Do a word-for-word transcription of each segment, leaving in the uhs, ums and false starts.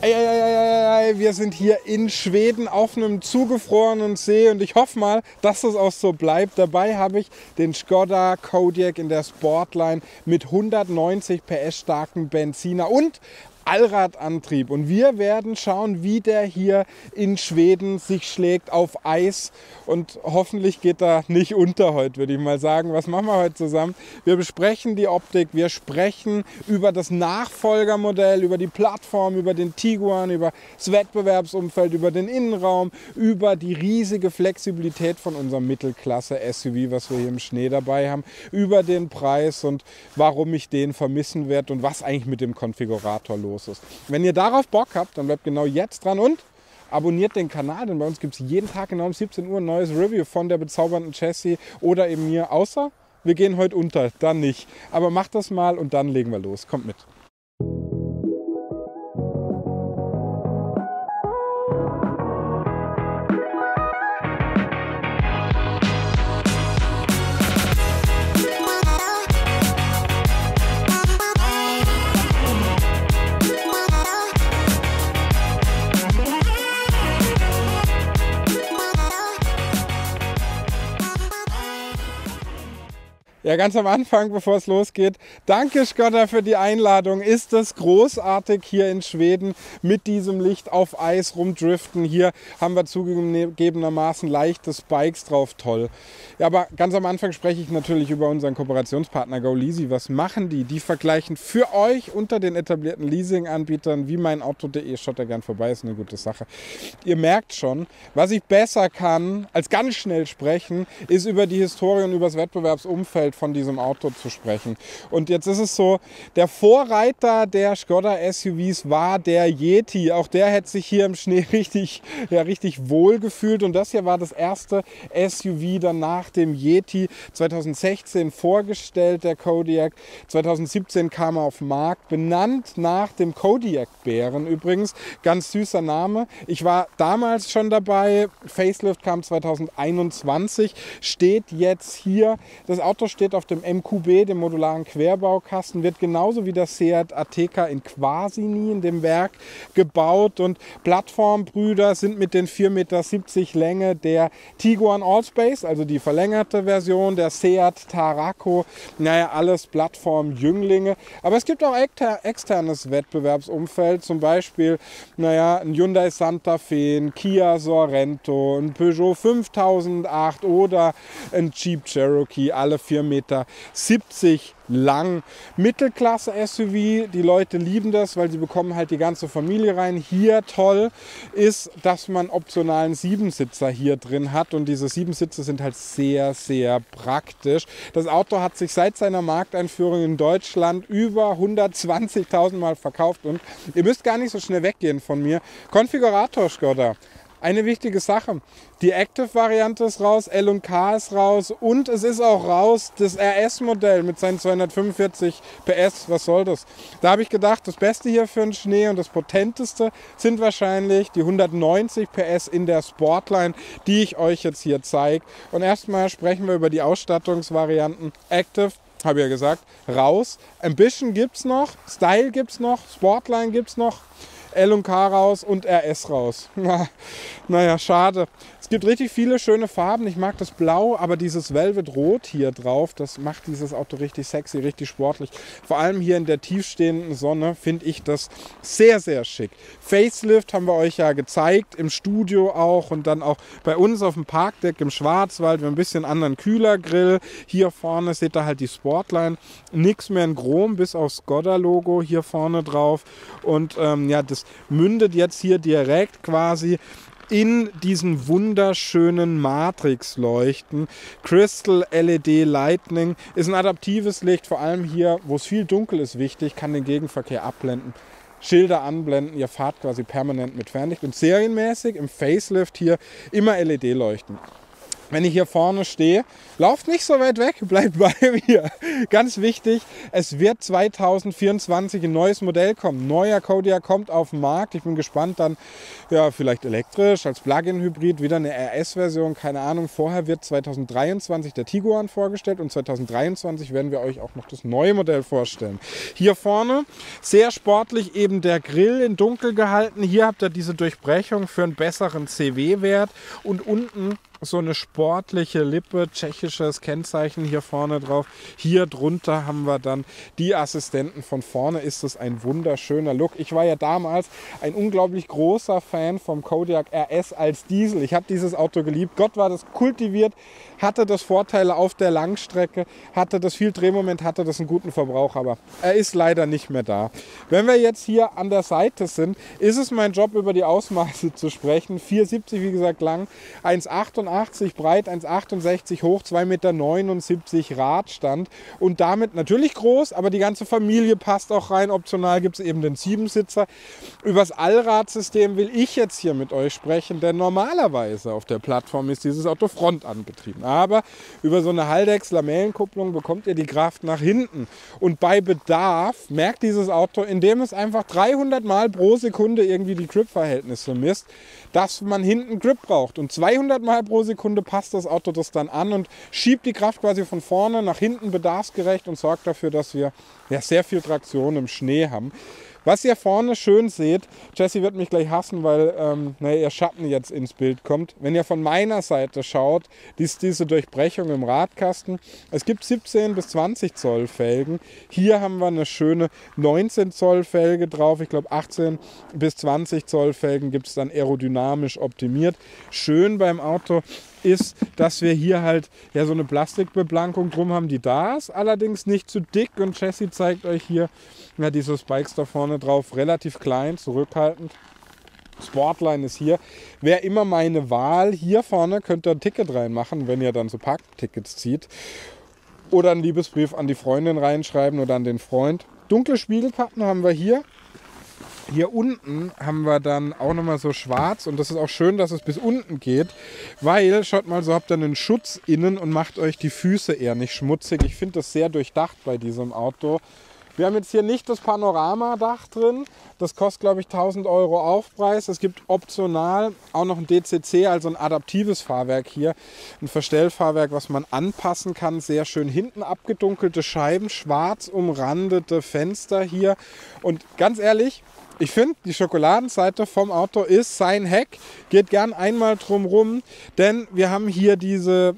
Ei, ei, ei, ei, ei, wir sind hier in Schweden auf einem zugefrorenen See und ich hoffe mal, dass das auch so bleibt. Dabei habe ich den Škoda Kodiaq in der Sportline mit hundertneunzig P S starken Benziner und Allradantrieb. Und wir werden schauen, wie der hier in Schweden sich schlägt auf Eis. Und hoffentlich geht er nicht unter heute, würde ich mal sagen. Was machen wir heute zusammen? Wir besprechen die Optik, wir sprechen über das Nachfolgermodell, über die Plattform, über den Tiguan, über das Wettbewerbsumfeld, über den Innenraum, über die riesige Flexibilität von unserem Mittelklasse-S U V, was wir hier im Schnee dabei haben, über den Preis und warum ich den vermissen werde und was eigentlich mit dem Konfigurator los ist. Wenn ihr darauf Bock habt, dann bleibt genau jetzt dran und abonniert den Kanal, denn bei uns gibt es jeden Tag genau um siebzehn Uhr ein neues Review von der bezaubernden Jessie oder eben mir, außer wir gehen heute unter, dann nicht. Aber macht das mal und dann legen wir los. Kommt mit. Ja, ganz am Anfang, bevor es losgeht, danke Škoda für die Einladung. Ist es großartig hier in Schweden mit diesem Licht auf Eis rumdriften. Hier haben wir zugegebenermaßen leichte Spikes drauf, toll. Ja, aber ganz am Anfang spreche ich natürlich über unseren Kooperationspartner GoLeasy. Was machen die? Die vergleichen für euch unter den etablierten Leasing-Anbietern wie meinauto punkt de. Schaut da gern vorbei, ist eine gute Sache. Ihr merkt schon, was ich besser kann als ganz schnell sprechen, ist über die Historie und über das Wettbewerbsumfeld von diesem Auto zu sprechen. Und jetzt ist es so, der Vorreiter der Škoda S U Vs war der Yeti. Auch der hätte sich hier im Schnee richtig, ja, richtig wohl gefühlt. Und das hier war das erste S U V dann nach dem Yeti. zweitausendsechzehn vorgestellt, der Kodiaq. zweitausendsiebzehn kam er auf den Markt, benannt nach dem Kodiaq-Bären übrigens. Ganz süßer Name. Ich war damals schon dabei. Facelift kam zweitausendeinundzwanzig. Steht jetzt hier. Das Auto steht auf dem M Q B, dem modularen Querbaukasten, wird genauso wie der Seat Ateca in Quasini in dem Werk gebaut und Plattformbrüder sind mit den vier Meter siebzig Länge der Tiguan Allspace, also die verlängerte Version, der Seat Tarraco, naja, alles Plattformjünglinge. Aber es gibt auch exter externes Wettbewerbsumfeld, zum Beispiel, naja, ein Hyundai Santa Fe, ein Kia Sorento, ein Peugeot fünftausendacht oder ein Jeep Cherokee, alle vier Meter siebzig lang. Mittelklasse-S U V, die Leute lieben das, weil sie bekommen halt die ganze Familie rein. Hier toll ist, dass man optionalen Siebensitzer hier drin hat und diese Siebensitze sind halt sehr, sehr praktisch. Das Auto hat sich seit seiner Markteinführung in Deutschland über hundertzwanzigtausend Mal verkauft und ihr müsst gar nicht so schnell weggehen von mir. Konfigurator Škoda. Eine wichtige Sache, die Active-Variante ist raus, L und K ist raus und es ist auch raus das R S-Modell mit seinen zweihundertfünfundvierzig P S. Was soll das? Da habe ich gedacht, das Beste hier für den Schnee und das Potenteste sind wahrscheinlich die hundertneunzig P S in der Sportline, die ich euch jetzt hier zeige. Und erstmal sprechen wir über die Ausstattungsvarianten. Active, habe ich ja gesagt, raus. Ambition gibt es noch, Style gibt es noch, Sportline gibt es noch. L und K raus und R S raus. Naja, schade. Es gibt richtig viele schöne Farben. Ich mag das Blau, aber dieses Velvet Rot hier drauf, das macht dieses Auto richtig sexy, richtig sportlich. Vor allem hier in der tiefstehenden Sonne finde ich das sehr, sehr schick. Facelift haben wir euch ja gezeigt, im Studio auch und dann auch bei uns auf dem Parkdeck im Schwarzwald. Wir haben ein bisschen anderen Kühlergrill. Hier vorne seht ihr halt die Sportline. Nichts mehr in Chrom, bis aufs Škoda-Logo hier vorne drauf. Und ähm, ja, das mündet jetzt hier direkt quasi in diesen wunderschönen Matrix-Leuchten. Crystal L E D Lightning ist ein adaptives Licht, vor allem hier, wo es viel dunkel ist, wichtig, kann den Gegenverkehr abblenden. Schilder anblenden, ihr fahrt quasi permanent mit Fernlicht und serienmäßig im Facelift hier immer L E D-Leuchten. Wenn ich hier vorne stehe, lauft nicht so weit weg, bleibt bei mir. Ganz wichtig, es wird zweitausendvierundzwanzig ein neues Modell kommen. Neuer Kodiaq kommt auf den Markt. Ich bin gespannt, dann ja, vielleicht elektrisch, als Plug-in-Hybrid, wieder eine R S-Version, keine Ahnung. Vorher wird zweitausenddreiundzwanzig der Tiguan vorgestellt und zweitausenddreiundzwanzig werden wir euch auch noch das neue Modell vorstellen. Hier vorne, sehr sportlich, eben der Grill in dunkel gehalten. Hier habt ihr diese Durchbrechung für einen besseren C W-Wert und unten so eine sportliche Lippe, tschechisches Kennzeichen hier vorne drauf. Hier drunter haben wir dann die Assistenten. Von vorne ist es ein wunderschöner Look. Ich war ja damals ein unglaublich großer Fan vom Kodiaq R S als Diesel. Ich habe dieses Auto geliebt. Gott, war das kultiviert, hatte das Vorteile auf der Langstrecke, hatte das viel Drehmoment, hatte das einen guten Verbrauch, aber er ist leider nicht mehr da. Wenn wir jetzt hier an der Seite sind, ist es mein Job, über die Ausmaße zu sprechen. vier siebzig, wie gesagt, lang, eins achtundachtzig breit, eins achtundsechzig hoch, zwei Meter neunundsiebzig Radstand und damit natürlich groß, aber die ganze Familie passt auch rein. Optional gibt es eben den Siebensitzer. Übers Allradsystem will ich jetzt hier mit euch sprechen, denn normalerweise auf der Plattform ist dieses Auto frontangetrieben. Aber über so eine Haldex-Lamellenkupplung bekommt ihr die Kraft nach hinten. Und bei Bedarf merkt dieses Auto, indem es einfach dreihundert Mal pro Sekunde irgendwie die Grip-Verhältnisse misst, dass man hinten Grip braucht. Und zweihundert Mal pro Sekunde passt das Auto das dann an und schiebt die Kraft quasi von vorne nach hinten bedarfsgerecht und sorgt dafür, dass wir ja, sehr viel Traktion im Schnee haben. Was ihr vorne schön seht, Jesse wird mich gleich hassen, weil ähm, naja, ihr Schatten jetzt ins Bild kommt. Wenn ihr von meiner Seite schaut, ist diese Durchbrechung im Radkasten. Es gibt siebzehn bis zwanzig Zoll Felgen. Hier haben wir eine schöne neunzehn Zoll Felge drauf. Ich glaube achtzehn bis zwanzig Zoll Felgen gibt es dann aerodynamisch optimiert. Schön beim Auto ist, dass wir hier halt ja so eine Plastikbeblankung drum haben, die da ist, allerdings nicht zu dick und Jesse zeigt euch hier ja, diese Spikes da vorne drauf, relativ klein, zurückhaltend. Sportline ist hier. Wäre immer meine Wahl. Hier vorne könnt ihr ein Ticket reinmachen, wenn ihr dann so Parktickets zieht. Oder einen Liebesbrief an die Freundin reinschreiben oder an den Freund. Dunkle Spiegelkappen haben wir hier. Hier unten haben wir dann auch nochmal so schwarz und das ist auch schön, dass es bis unten geht, weil, schaut mal, so habt ihr einen Schutz innen und macht euch die Füße eher nicht schmutzig. Ich finde das sehr durchdacht bei diesem Auto. Wir haben jetzt hier nicht das Panoramadach drin, das kostet glaube ich tausend Euro Aufpreis. Es gibt optional auch noch ein D C C, also ein adaptives Fahrwerk hier, ein Verstellfahrwerk, was man anpassen kann. Sehr schön hinten abgedunkelte Scheiben, schwarz umrandete Fenster hier und ganz ehrlich, ich finde, die Schokoladenseite vom Auto ist sein Heck. Geht gern einmal drum rum, denn wir haben hier diese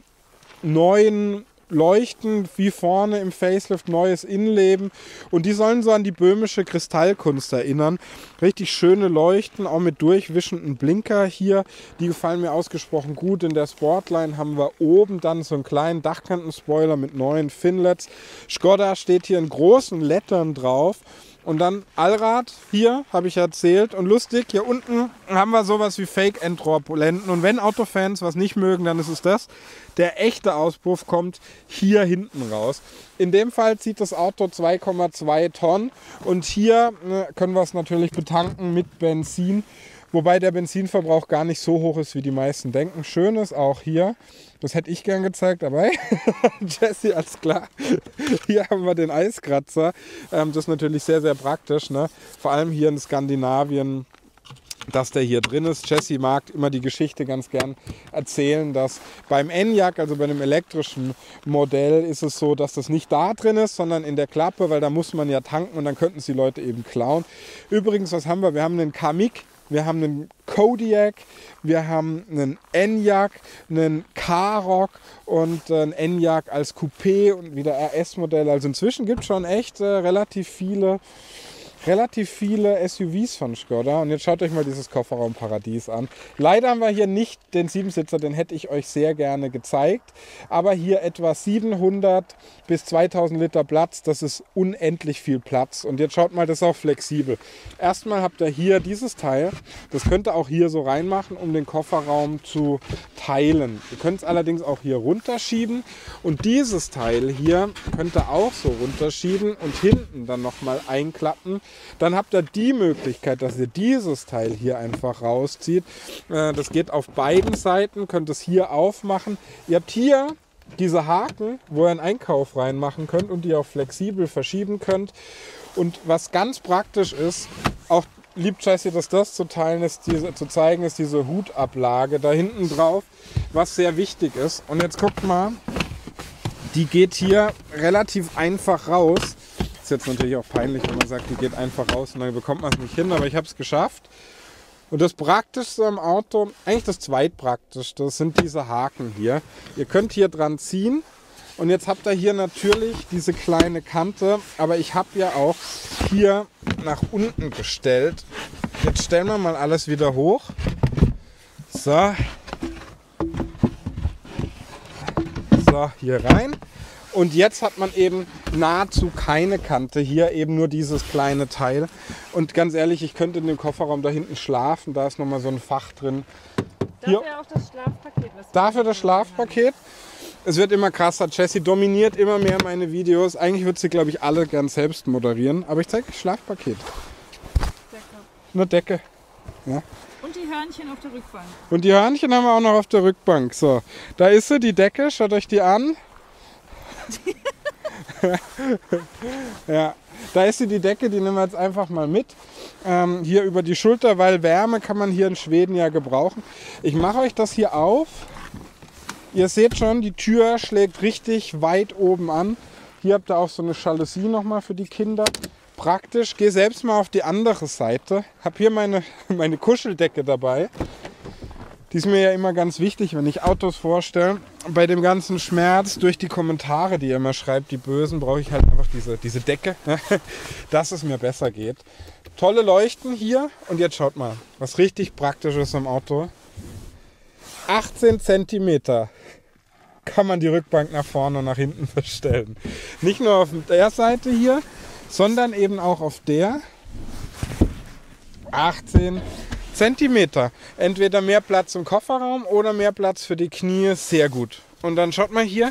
neuen Leuchten wie vorne im Facelift, neues Innenleben und die sollen so an die böhmische Kristallkunst erinnern. Richtig schöne Leuchten, auch mit durchwischenden Blinker hier. Die gefallen mir ausgesprochen gut. In der Sportline haben wir oben dann so einen kleinen Dachkantenspoiler mit neuen Finlets. Skoda steht hier in großen Lettern drauf. Und dann Allrad, hier habe ich erzählt. Und lustig, hier unten haben wir sowas wie Fake-Endrohr-Polenten. Und wenn Autofans was nicht mögen, dann ist es das. Der echte Auspuff kommt hier hinten raus. In dem Fall zieht das Auto zwei Komma zwei Tonnen. Und hier ne, können wir es natürlich betanken mit Benzin. Wobei der Benzinverbrauch gar nicht so hoch ist, wie die meisten denken. Schön ist auch hier, das hätte ich gern gezeigt, aber Jesse, alles klar. Hier haben wir den Eiskratzer. Ähm, das ist natürlich sehr, sehr praktisch. Ne? Vor allem hier in Skandinavien, dass der hier drin ist. Jesse mag immer die Geschichte ganz gern erzählen, dass beim Enyaq, also bei einem elektrischen Modell, ist es so, dass das nicht da drin ist, sondern in der Klappe, weil da muss man ja tanken und dann könnten es die Leute eben klauen. Übrigens, was haben wir? Wir haben einen Kamiq. Wir haben einen Kodiaq, wir haben einen Enyaq, einen Karoq und einen Enyaq als Coupé und wieder R S-Modell. Also inzwischen gibt es schon echt äh, relativ viele relativ viele S U Vs von Skoda. Und jetzt schaut euch mal dieses Kofferraumparadies an. Leider haben wir hier nicht den Siebensitzer, den hätte ich euch sehr gerne gezeigt. Aber hier etwa siebenhundert bis zweitausend Liter Platz. Das ist unendlich viel Platz. Und jetzt schaut mal, das ist auch flexibel. Erstmal habt ihr hier dieses Teil. Das könnt ihr auch hier so reinmachen, um den Kofferraum zu teilen. Ihr könnt es allerdings auch hier runterschieben. Und dieses Teil hier könnt ihr auch so runterschieben und hinten dann nochmal einklappen. Dann habt ihr die Möglichkeit, dass ihr dieses Teil hier einfach rauszieht. Äh, das geht auf beiden Seiten, könnt es hier aufmachen. Ihr habt hier diese Haken, wo ihr einen Einkauf reinmachen könnt und die auch flexibel verschieben könnt. Und was ganz praktisch ist, auch liebt Jessie, dass das zu teilen ist, diese, zu zeigen ist diese Hutablage da hinten drauf, was sehr wichtig ist. Und jetzt guckt mal, die geht hier relativ einfach raus. Ist jetzt natürlich auch peinlich, wenn man sagt, die geht einfach raus und dann bekommt man es nicht hin, aber ich habe es geschafft. Und das Praktischste am Auto, eigentlich das Zweitpraktischste, das sind diese Haken hier. Ihr könnt hier dran ziehen und jetzt habt ihr hier natürlich diese kleine Kante, aber ich habe ja auch hier nach unten gestellt. Jetzt stellen wir mal alles wieder hoch. So. So, hier rein. Und jetzt hat man eben nahezu keine Kante, hier eben nur dieses kleine Teil. Und ganz ehrlich, ich könnte in dem Kofferraum da hinten schlafen, da ist nochmal so ein Fach drin. Dafür auch das Schlafpaket. Was Dafür das Schlafpaket. Es wird immer krasser. Jessie dominiert immer mehr meine Videos. Eigentlich würde sie, glaube ich, alle gern selbst moderieren. Aber ich zeige Schlafpaket. Decke. Eine Decke. Ja. Und die Hörnchen auf der Rückbank. Und die Hörnchen haben wir auch noch auf der Rückbank. So, da ist sie, die Decke. Schaut euch die an. Ja, da ist sie, die Decke, die nehmen wir jetzt einfach mal mit. Ähm, hier über die Schulter, weil Wärme kann man hier in Schweden ja gebrauchen. Ich mache euch das hier auf. Ihr seht schon, die Tür schlägt richtig weit oben an. Hier habt ihr auch so eine Jalousie nochmal für die Kinder. Praktisch. Gehe selbst mal auf die andere Seite. Habe hier meine, meine Kuscheldecke dabei. Die ist mir ja immer ganz wichtig, wenn ich Autos vorstelle. Bei dem ganzen Schmerz durch die Kommentare, die ihr immer schreibt, die Bösen, brauche ich halt einfach diese, diese Decke, dass es mir besser geht. Tolle Leuchten hier. Und jetzt schaut mal, was richtig praktisch ist am Auto. achtzehn Zentimeter kann man die Rückbank nach vorne und nach hinten verstellen. Nicht nur auf der Seite hier, sondern eben auch auf der. achtzehn Zentimeter. Entweder mehr Platz im Kofferraum oder mehr Platz für die Knie. Sehr gut. Und dann schaut mal hier.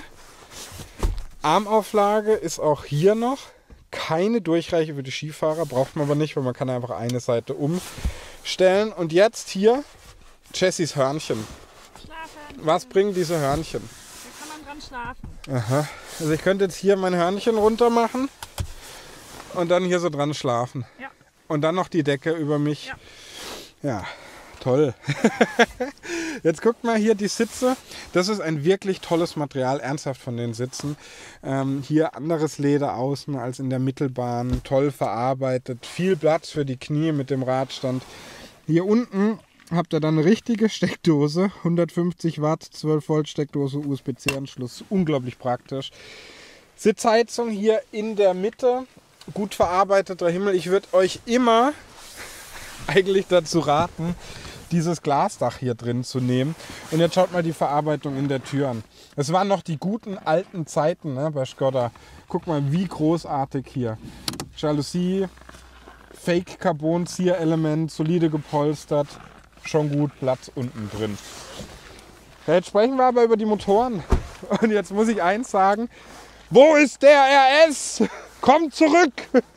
Armauflage ist auch hier noch. Keine Durchreiche für die Skifahrer. Braucht man aber nicht, weil man kann einfach eine Seite umstellen. Und jetzt hier Jessies Hörnchen. Schlafen. Was bringen diese Hörnchen? Da kann man dran schlafen. Aha. Also ich könnte jetzt hier mein Hörnchen runter machen und dann hier so dran schlafen. Ja. Und dann noch die Decke über mich. Ja. Ja, toll. Jetzt guckt mal hier die Sitze. Das ist ein wirklich tolles Material, ernsthaft von den Sitzen. Ähm, hier anderes Leder außen als in der Mittelbahn. Toll verarbeitet. Viel Platz für die Knie mit dem Radstand. Hier unten habt ihr dann eine richtige Steckdose. hundertfünfzig Watt, zwölf Volt Steckdose, U S B C Anschluss. Unglaublich praktisch. Sitzheizung hier in der Mitte. Gut verarbeiteter Himmel. Ich würde euch immer eigentlich dazu raten, dieses Glasdach hier drin zu nehmen. Und jetzt schaut mal die Verarbeitung in der Tür an. Es waren noch die guten alten Zeiten, ne, bei Skoda. Guck mal, wie großartig hier. Jalousie, Fake Carbon Zierelement, solide gepolstert. Schon gut Platz unten drin. Ja, jetzt sprechen wir aber über die Motoren. Und jetzt muss ich eins sagen. Wo ist der R S? Kommt zurück!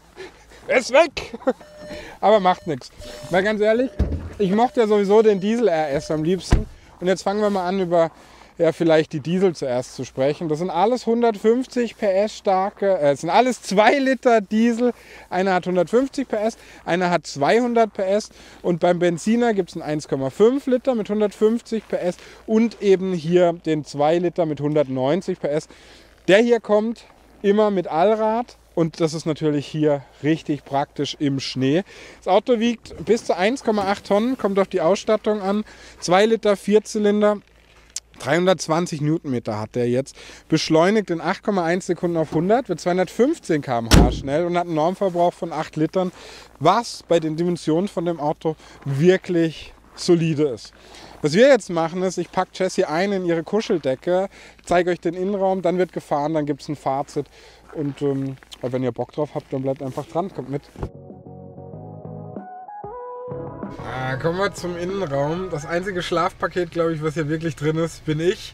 Er ist weg! Aber macht nichts. Weil ganz ehrlich, ich mochte ja sowieso den Diesel R S am liebsten. Und jetzt fangen wir mal an, über ja, vielleicht die Diesel zuerst zu sprechen. Das sind alles hundertfünfzig P S starke, äh, das sind alles zwei Liter Diesel. Einer hat hundertfünfzig P S, einer hat zweihundert P S. Und beim Benziner gibt es einen eins Komma fünf Liter mit hundertfünfzig P S und eben hier den zwei Liter mit hundertneunzig P S. Der hier kommt immer mit Allrad. Und das ist natürlich hier richtig praktisch im Schnee. Das Auto wiegt bis zu eins Komma acht Tonnen, kommt auf die Ausstattung an. zwei Liter, Vierzylinder, dreihundertzwanzig Newtonmeter hat der jetzt. Beschleunigt in acht Komma eins Sekunden auf hundert, wird zweihundertfünfzehn Kilometer pro Stunde schnell und hat einen Normverbrauch von acht Litern, was bei den Dimensionen von dem Auto wirklich solide ist. Was wir jetzt machen ist, ich packe Jessie ein in ihre Kuscheldecke, zeige euch den Innenraum, dann wird gefahren, dann gibt es ein Fazit. Und ähm, wenn ihr Bock drauf habt, dann bleibt einfach dran, kommt mit. Ah, kommen wir zum Innenraum. Das einzige Schlafpaket, glaube ich, was hier wirklich drin ist, bin ich.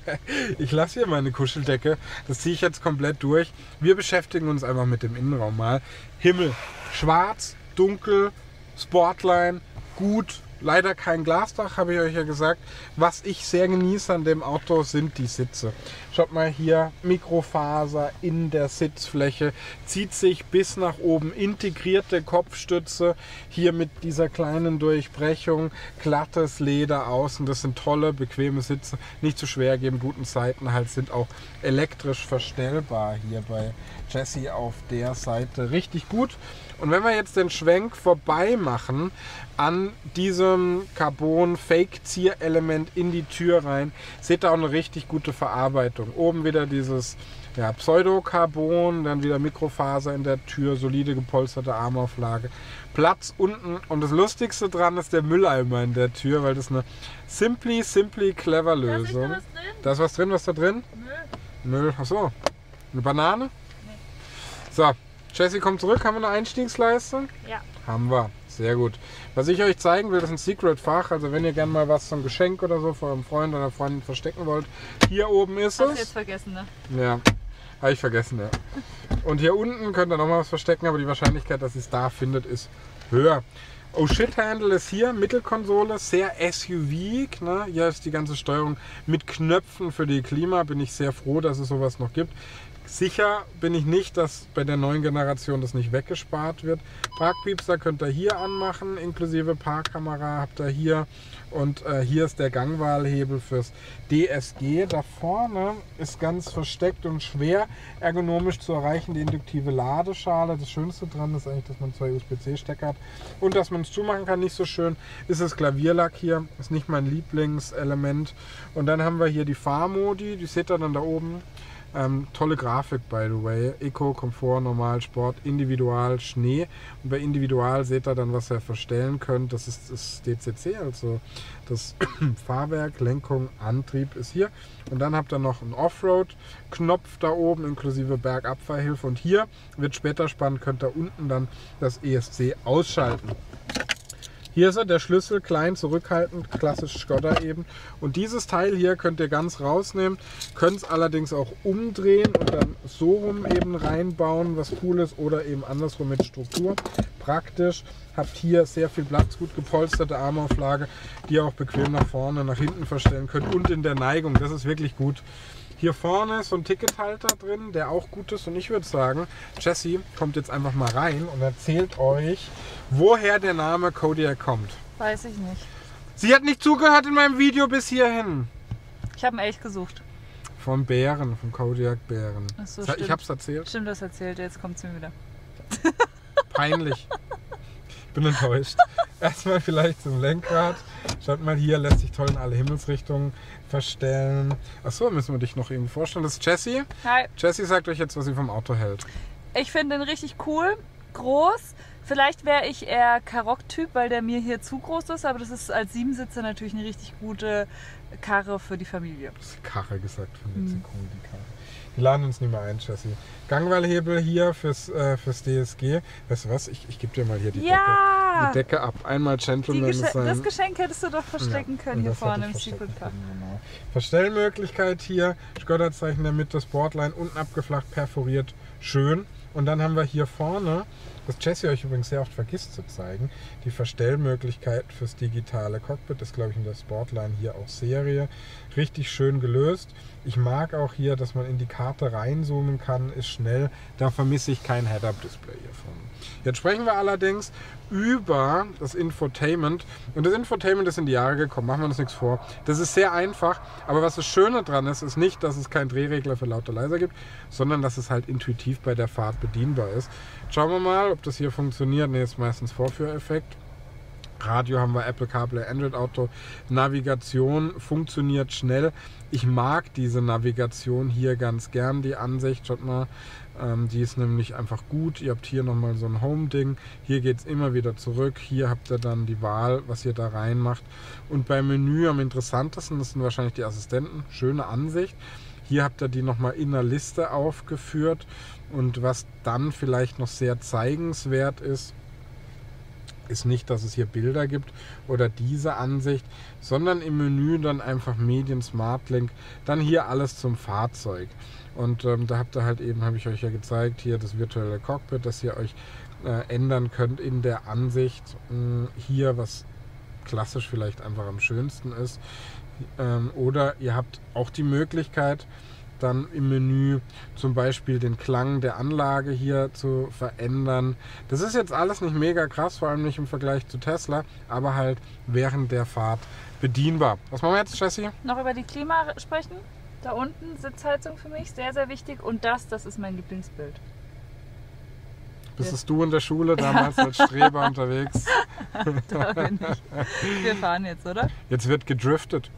Ich lasse hier meine Kuscheldecke. Das ziehe ich jetzt komplett durch. Wir beschäftigen uns einfach mit dem Innenraum mal. Himmel, schwarz, dunkel, Sportline, gut. Leider kein Glasdach, habe ich euch ja gesagt. Was ich sehr genieße an dem Auto sind die Sitze. Schaut mal hier, Mikrofaser in der Sitzfläche, zieht sich bis nach oben, integrierte Kopfstütze, hier mit dieser kleinen Durchbrechung, glattes Leder außen. Das sind tolle, bequeme Sitze, nicht zu schwer, geben guten Seitenhalt, sind auch elektrisch verstellbar hier bei Jessie auf der Seite. Richtig gut. Und wenn wir jetzt den Schwenk vorbei machen an diesem Carbon-Fake-Zierelement in die Tür rein, seht ihr auch eine richtig gute Verarbeitung. Oben wieder dieses ja, Pseudocarbon, dann wieder Mikrofaser in der Tür, solide gepolsterte Armauflage. Platz unten und das Lustigste dran ist der Mülleimer in der Tür, weil das eine simply, simply clever Lösung. Da ist da was drin? Da ist was drin, was ist da drin? Müll. Müll, achso. Eine Banane? Nee. So, Jessie kommt zurück. Haben wir eine Einstiegsleiste? Ja. Haben wir. Sehr gut. Was ich euch zeigen will, das ist ein Secret-Fach. Also wenn ihr gerne mal was zum Geschenk oder so von eurem Freund oder Freundin verstecken wollt, hier oben ist Hast du es. jetzt vergessen, ne? Ja, habe ich vergessen, ja. Und hier unten könnt ihr noch mal was verstecken, aber die Wahrscheinlichkeit, dass ihr es da findet, ist höher. Oh Shit Handle ist hier, Mittelkonsole, sehr S U V-ig. Ne? Hier ist die ganze Steuerung mit Knöpfen für die Klima. Bin ich sehr froh, dass es sowas noch gibt. Sicher bin ich nicht, dass bei der neuen Generation das nicht weggespart wird. Parkpiepser könnt ihr hier anmachen, inklusive Parkkamera habt ihr hier. Und äh, hier ist der Gangwahlhebel fürs D S G. Da vorne ist ganz versteckt und schwer ergonomisch zu erreichen die induktive Ladeschale. Das Schönste dran ist eigentlich, dass man zwei U S B C-Stecker hat und dass man es zumachen kann. Nicht so schön ist das Klavierlack hier. Ist nicht mein Lieblingselement. Und dann haben wir hier die Fahrmodi. Die seht ihr dann da oben. Ähm, tolle Grafik, by the way. Eco, Komfort, Normal, Sport, Individual, Schnee. Und bei Individual seht ihr dann, was ihr verstellen könnt. Das ist das D C C, also das Fahrwerk, Lenkung, Antrieb ist hier. Und dann habt ihr noch einen Offroad-Knopf da oben, inklusive Bergabfahrhilfe. Und hier wird später spannend, könnt ihr unten dann das E S C ausschalten. Hier ist er, der Schlüssel, klein, zurückhaltend, klassisch Skoda eben. Und dieses Teil hier könnt ihr ganz rausnehmen, könnt es allerdings auch umdrehen und dann so rum eben reinbauen, was cool ist, oder eben andersrum mit Struktur. Praktisch. Habt hier sehr viel Platz, gut gepolsterte Armauflage, die ihr auch bequem nach vorne, nach hinten verstellen könnt und in der Neigung. Das ist wirklich gut. Hier vorne ist so ein Tickethalter drin, der auch gut ist. Und ich würde sagen, Jessie kommt jetzt einfach mal rein und erzählt euch, woher der Name Kodiaq kommt. Weiß ich nicht. Sie hat nicht zugehört in meinem Video bis hierhin. Ich habe einen Elch gesucht. Von Bären, von Kodiaq-Bären. Ach so, Ich stimmt. hab's erzählt. Stimmt, das erzählt. Jetzt kommt es mir wieder. Peinlich. Ich bin enttäuscht. Erstmal vielleicht zum Lenkrad. Schaut mal, hier lässt sich toll in alle Himmelsrichtungen verstellen. Achso, müssen wir dich noch irgendwie vorstellen. Das ist Jessie. Hi. Jessie sagt euch jetzt, was sie vom Auto hält. Ich finde den richtig cool. Groß. Vielleicht wäre ich eher Karoq-Typ, weil der mir hier zu groß ist. Aber das ist als Siebensitzer natürlich eine richtig gute Karre für die Familie. Das ist Karre gesagt von Hm. jetzt hm. cool, die Karre. Die laden uns nicht mehr ein, Jessie. Gangwahlhebel hier fürs, äh, fürs D S G. Weißt du was? Ich, ich gebe dir mal hier die, Ja! Decke, die Decke ab. Einmal Die Gentleman Gesche sein. das Geschenk hättest du doch verstecken Ja, können hier das vorne hätte im ich verstecken Secret Car. können, genau. Verstellmöglichkeit hier. Skoda-Zeichen in der Mitte, Sportline unten abgeflacht, perforiert. Schön. Und dann haben wir hier vorne, das Jessie euch übrigens sehr oft vergisst zu zeigen, die Verstellmöglichkeit fürs digitale Cockpit. Das glaube ich in der Sportline hier auch Serie. Richtig schön gelöst. Ich mag auch hier, dass man in die Karte reinzoomen kann, ist schnell. Da vermisse ich kein Head-Up-Display hiervon. Jetzt sprechen wir allerdings über das Infotainment. Und das Infotainment ist in die Jahre gekommen, machen wir uns nichts vor. Das ist sehr einfach, aber was das Schöne dran ist, ist nicht, dass es keinen Drehregler für lauter leiser gibt, sondern dass es halt intuitiv bei der Fahrt bedienbar ist. Schauen wir mal, ob das hier funktioniert. Ne, ist meistens Vorführeffekt. Radio haben wir, Apple CarPlay, Android Auto. Navigation funktioniert schnell. Ich mag diese Navigation hier ganz gern, die Ansicht. Schaut mal, ähm, die ist nämlich einfach gut. Ihr habt hier nochmal so ein Home-Ding. Hier geht es immer wieder zurück. Hier habt ihr dann die Wahl, was ihr da reinmacht. Und beim Menü am interessantesten, das sind wahrscheinlich die Assistenten. Schöne Ansicht. Hier habt ihr die nochmal in der Liste aufgeführt. Und was dann vielleicht noch sehr zeigenswert ist, ist nicht, dass es hier Bilder gibt oder diese Ansicht, sondern im Menü dann einfach Medien Smart Link, dann hier alles zum Fahrzeug. Und ähm, da habt ihr halt eben, habe ich euch ja gezeigt, hier das virtuelle Cockpit, dass ihr euch äh, ändern könnt in der Ansicht. Mh, hier, was klassisch vielleicht einfach am schönsten ist. Ähm, oder ihr habt auch die Möglichkeit, dann im Menü zum Beispiel den Klang der Anlage hier zu verändern. Das ist jetzt alles nicht mega krass, vor allem nicht im Vergleich zu Tesla, aber halt während der Fahrt bedienbar. Was machen wir jetzt, Jessie? Noch über die Klima sprechen. Da unten Sitzheizung für mich, sehr, sehr wichtig. Und das, das ist mein Lieblingsbild. Bist es du in der Schule damals als Streber unterwegs? Da bin ich. Wir fahren jetzt, oder? Jetzt wird gedriftet.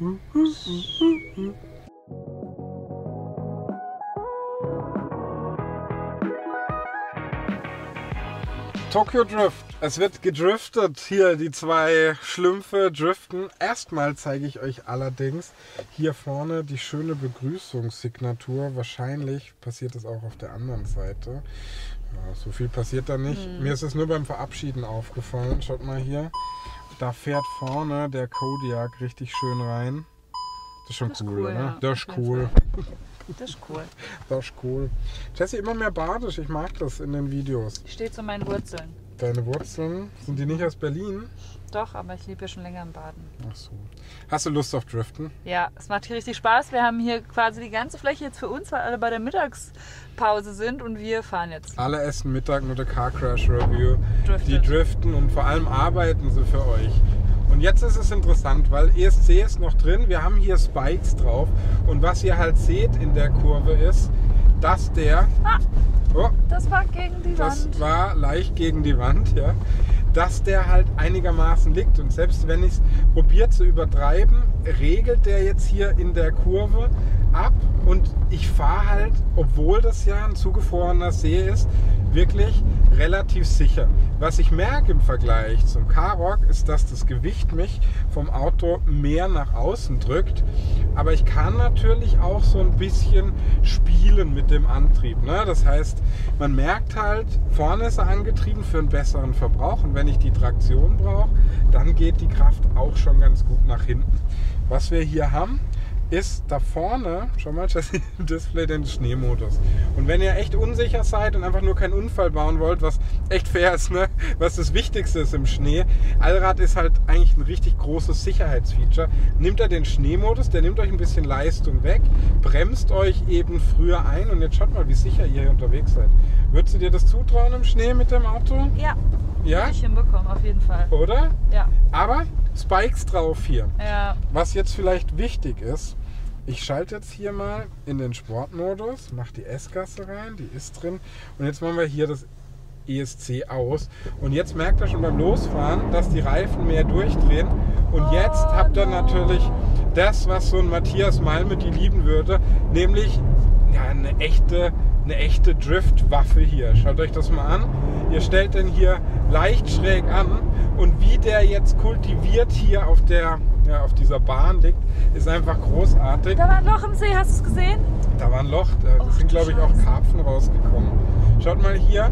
Tokyo Drift. Es wird gedriftet. Hier die zwei Schlümpfe driften. Erstmal zeige ich euch allerdings hier vorne die schöne Begrüßungssignatur. Wahrscheinlich passiert es auch auf der anderen Seite. Ja, so viel passiert da nicht. Hm. Mir ist es nur beim Verabschieden aufgefallen. Schaut mal hier. Da fährt vorne der Kodiaq richtig schön rein. Das ist schon das cool, cool, ne? Ja. Das ist cool. Das ist cool. Das ist cool. Jessie, immer mehr badisch. Ich mag das in den Videos. Steht zu meinen Wurzeln. Deine Wurzeln? Sind die nicht aus Berlin? Doch, aber ich lebe ja schon länger im Baden. Ach so. Hast du Lust auf Driften? Ja, es macht hier richtig Spaß. Wir haben hier quasi die ganze Fläche jetzt für uns, weil alle bei der Mittagspause sind und wir fahren jetzt. Alle essen Mittag nur der Car Crash Review. Driftet. Die driften und vor allem arbeiten sie für euch. Und jetzt ist es interessant, weil E S C ist noch drin. Wir haben hier Spikes drauf. Und was ihr halt seht in der Kurve ist, dass der... Ah, oh, das war gegen die das Wand. Das war leicht gegen die Wand, ja. Dass der halt einigermaßen liegt. Und selbst wenn ich es probiere zu übertreiben, regelt der jetzt hier in der Kurve ab. Und ich fahre halt, obwohl das ja ein zugefrorener See ist, wirklich relativ sicher. Was ich merke im Vergleich zum Karoq ist, dass das Gewicht mich vom Auto mehr nach außen drückt. Aber ich kann natürlich auch so ein bisschen spielen mit dem Antrieb. Ne? Das heißt, man merkt halt, vorne ist er angetrieben für einen besseren Verbrauch. Und wenn ich die Traktion brauche, dann geht die Kraft auch schon ganz gut nach hinten. Was wir hier haben, ist da vorne, schau mal, das Display, den Schneemodus. Und wenn ihr echt unsicher seid und einfach nur keinen Unfall bauen wollt, was echt fair ist, ne? Was das Wichtigste ist im Schnee, Allrad ist halt eigentlich ein richtig großes Sicherheitsfeature. Nimmt er den Schneemodus, der nimmt euch ein bisschen Leistung weg, bremst euch eben früher ein und jetzt schaut mal, wie sicher ihr hier unterwegs seid. Würdest du dir das zutrauen im Schnee mit dem Auto? Ja. Ja? Würde ich hinbekommen, auf jeden Fall. Oder? Ja. Aber Spikes drauf hier. Ja. Was jetzt vielleicht wichtig ist, ich schalte jetzt hier mal in den Sportmodus, mache die S-Gasse rein, die ist drin. Und jetzt machen wir hier das E S C aus. Und jetzt merkt ihr schon beim Losfahren, dass die Reifen mehr durchdrehen. Und oh, jetzt habt ihr no. natürlich das, was so ein Matthias Malmedy lieben würde, nämlich ja, eine echte, eine echte Driftwaffe hier. Schaut euch das mal an. Ihr stellt den hier leicht schräg an. Und wie der jetzt kultiviert hier auf der ja, auf dieser Bahn liegt, ist einfach großartig. Da war ein Loch im See, hast du es gesehen? Da war ein Loch, da Och, sind glaube ich auch Karpfen rausgekommen. Schaut mal hier.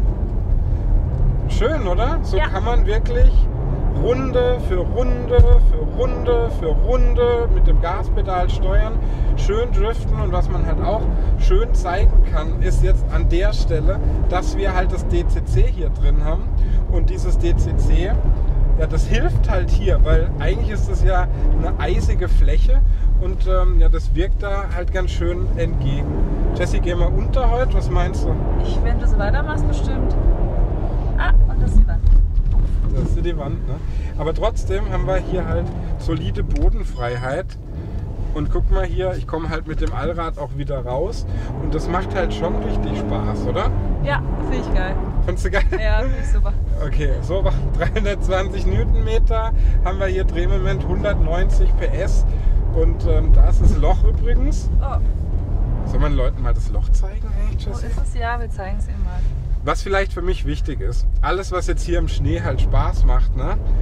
Schön, oder? So ja. kann man wirklich Runde für Runde für Runde für Runde mit dem Gaspedal steuern, schön driften. Und was man halt auch schön zeigen kann, ist jetzt an der Stelle, dass wir halt das D C C hier drin haben. Und dieses D C C, ja, das hilft halt hier, weil eigentlich ist das ja eine eisige Fläche und ähm, ja, das wirkt da halt ganz schön entgegen. Jessie, geh mal unter heute, was meinst du? Ich, wenn du so weitermachst, bestimmt. Ah, und das ist die Wand. Das ist die Wand, ne? Aber trotzdem haben wir hier halt solide Bodenfreiheit. Und guck mal hier, ich komme halt mit dem Allrad auch wieder raus und das macht halt schon richtig Spaß, oder? Ja, finde ich geil. Findest du geil? Ja, finde ich super. Okay, so dreihundertzwanzig Newtonmeter haben wir hier, Drehmoment hundertneunzig P S und ähm, da ist das Loch übrigens. Oh. Soll man den Leuten mal das Loch zeigen? Hey, Wo ist es? Ja, wir zeigen es ihnen mal. Was vielleicht für mich wichtig ist, alles was jetzt hier im Schnee halt Spaß macht, ne?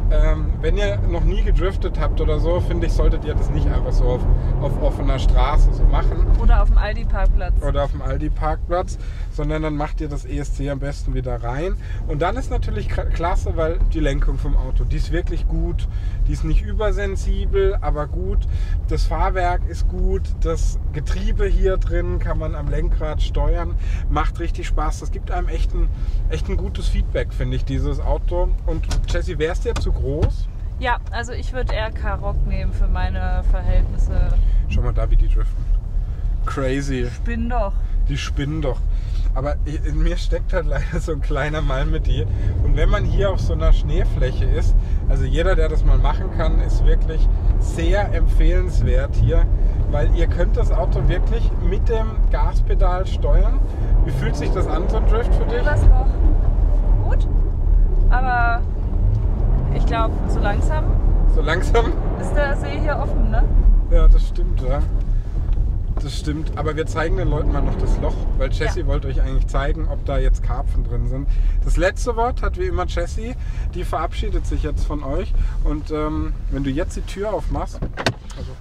ähm, wenn ihr noch nie gedriftet habt oder so, finde ich, solltet ihr das nicht einfach so auf, auf offener Straße so machen. Oder auf dem Aldi-Parkplatz. Oder auf dem Aldi-Parkplatz, sondern dann macht ihr das E S C am besten wieder rein. Und dann ist natürlich klasse, weil die Lenkung vom Auto, die ist wirklich gut. Die ist nicht übersensibel, aber gut. Das Fahrwerk ist gut. Das Getriebe hier drin kann man am Lenkrad steuern. Macht richtig Spaß. Das gibt einem echt ein, echt ein gutes Feedback, finde ich, dieses Auto. Und Jessie, wär's dir zu groß? Ja, also ich würde eher Karoq nehmen für meine Verhältnisse. Schau mal da, wie die driften. Crazy. Spinn doch. Die spinnen doch. Aber in mir steckt halt leider so ein kleiner Malmedy. Und wenn man hier auf so einer Schneefläche ist, also jeder, der das mal machen kann, ist wirklich sehr empfehlenswert hier, weil ihr könnt das Auto wirklich mit dem Gaspedal steuern. Wie fühlt sich das an, so ein Drift für dich? Übers Loch. Gut, aber ich glaube, so langsam So langsam? ist der See hier offen, ne? Ja, das stimmt, ja. Das stimmt, aber wir zeigen den Leuten mal noch das Loch, weil Jessie Ja. wollte euch eigentlich zeigen, ob da jetzt Karpfen drin sind. Das letzte Wort hat wie immer Jessie, die verabschiedet sich jetzt von euch. Und ähm, wenn du jetzt die Tür aufmachst, also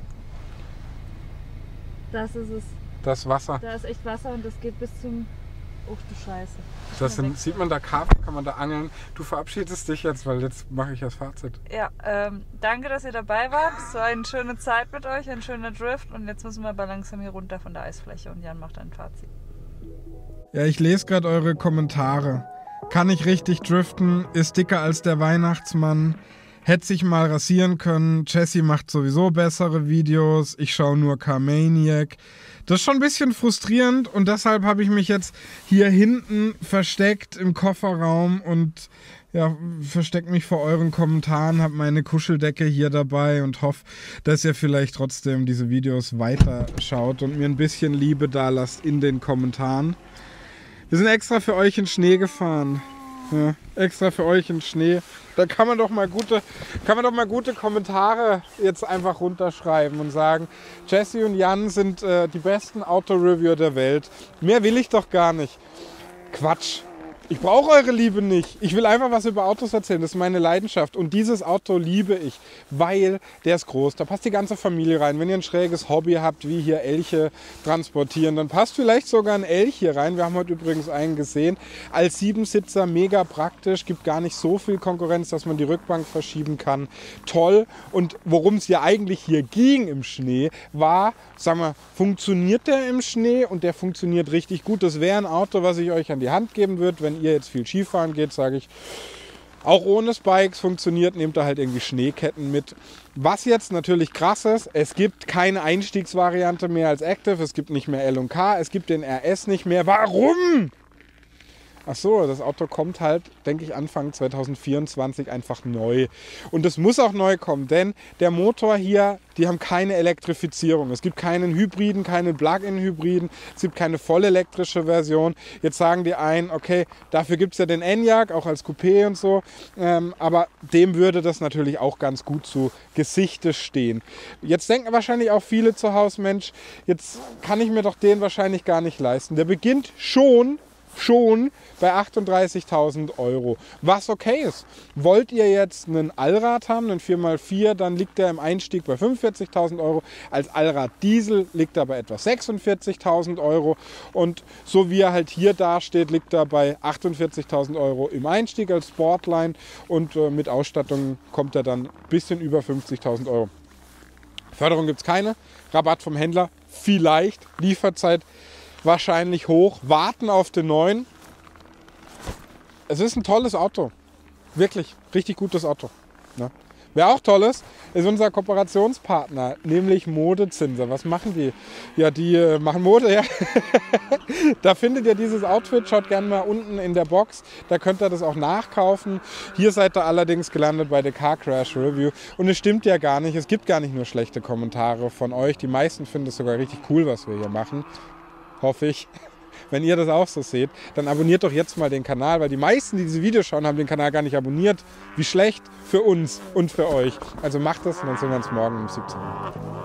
Das ist es. das Wasser, Da ist echt Wasser und das geht bis zum... Oh du Scheiße. das sind, sieht man da Karpfen, kann man da angeln. Du verabschiedest dich jetzt, weil jetzt mache ich das Fazit. Ja, ähm, danke, dass ihr dabei wart. Es war eine schöne Zeit mit euch, ein schöner Drift. Und jetzt müssen wir aber langsam hier runter von der Eisfläche und Jan macht ein Fazit. Ja, ich lese gerade eure Kommentare. Kann ich richtig driften? Ist dicker als der Weihnachtsmann? Hätte sich mal rasieren können. Jessie macht sowieso bessere Videos. Ich schaue nur Carmaniac. Das ist schon ein bisschen frustrierend und deshalb habe ich mich jetzt hier hinten versteckt im Kofferraum und ja, versteckt mich vor euren Kommentaren, habe meine Kuscheldecke hier dabei und hoffe, dass ihr vielleicht trotzdem diese Videos weiterschaut und mir ein bisschen Liebe da lasst in den Kommentaren. Wir sind extra für euch in Schnee gefahren. Ja, extra für euch in Schnee. Da kann man doch mal gute, kann man doch mal gute Kommentare jetzt einfach runterschreiben und sagen, Jessie und Jan sind äh, die besten Autoreviewer der Welt. Mehr will ich doch gar nicht. Quatsch. Ich brauche eure Liebe nicht. Ich will einfach was über Autos erzählen. Das ist meine Leidenschaft. Und dieses Auto liebe ich, weil der ist groß. Da passt die ganze Familie rein. Wenn ihr ein schräges Hobby habt, wie hier Elche transportieren, dann passt vielleicht sogar ein Elch hier rein. Wir haben heute übrigens einen gesehen. Als Siebensitzer mega praktisch. Gibt gar nicht so viel Konkurrenz, dass man die Rückbank verschieben kann. Toll. Und worum es ja eigentlich hier ging im Schnee, war, sagen wir, funktioniert der im Schnee? Und der funktioniert richtig gut. Das wäre ein Auto, was ich euch an die Hand geben würde, wenn ihr jetzt viel Skifahren geht, sage ich, auch ohne Spikes funktioniert, nehmt da halt irgendwie Schneeketten mit. Was jetzt natürlich krass ist, es gibt keine Einstiegsvariante mehr als Active, es gibt nicht mehr L und K, es gibt den R S nicht mehr. Warum? Ach so, das Auto kommt halt, denke ich, Anfang zweitausendvierundzwanzig einfach neu. Und es muss auch neu kommen, denn der Motor hier, die haben keine Elektrifizierung. Es gibt keinen Hybriden, keinen Plug-in-Hybriden, es gibt keine vollelektrische Version. Jetzt sagen die einen, okay, dafür gibt es ja den Enyaq, auch als Coupé und so, ähm, aber dem würde das natürlich auch ganz gut zu Gesichte stehen. Jetzt denken wahrscheinlich auch viele zu Hause, Mensch, jetzt kann ich mir doch den wahrscheinlich gar nicht leisten. Der beginnt schon schon bei achtunddreißigtausend Euro, was okay ist. Wollt ihr jetzt einen Allrad haben, einen vier mal vier, dann liegt der im Einstieg bei fünfundvierzigtausend Euro. Als Allrad Diesel liegt er bei etwa sechsundvierzigtausend Euro und so wie er halt hier dasteht, liegt er bei achtundvierzigtausend Euro im Einstieg als Sportline und äh, mit Ausstattung kommt er dann ein bisschen über fünfzigtausend Euro. Förderung gibt es keine, Rabatt vom Händler vielleicht, Lieferzeit wahrscheinlich hoch, warten auf den neuen. Es ist ein tolles Auto. Wirklich, richtig gutes Auto. Ne? Wer auch toll ist, ist unser Kooperationspartner, nämlich Modezinser. Was machen die? Ja, die äh, machen Mode, ja. Da findet ihr dieses Outfit, schaut gerne mal unten in der Box. Da könnt ihr das auch nachkaufen. Hier seid ihr allerdings gelandet bei der Car Crash Review. Und es stimmt ja gar nicht, es gibt gar nicht nur schlechte Kommentare von euch. Die meisten finden es sogar richtig cool, was wir hier machen. Hoffe ich. Wenn ihr das auch so seht, dann abonniert doch jetzt mal den Kanal, weil die meisten, die diese Videos schauen, haben den Kanal gar nicht abonniert. Wie schlecht für uns und für euch. Also macht das und dann sehen wir uns morgen um siebzehn Uhr.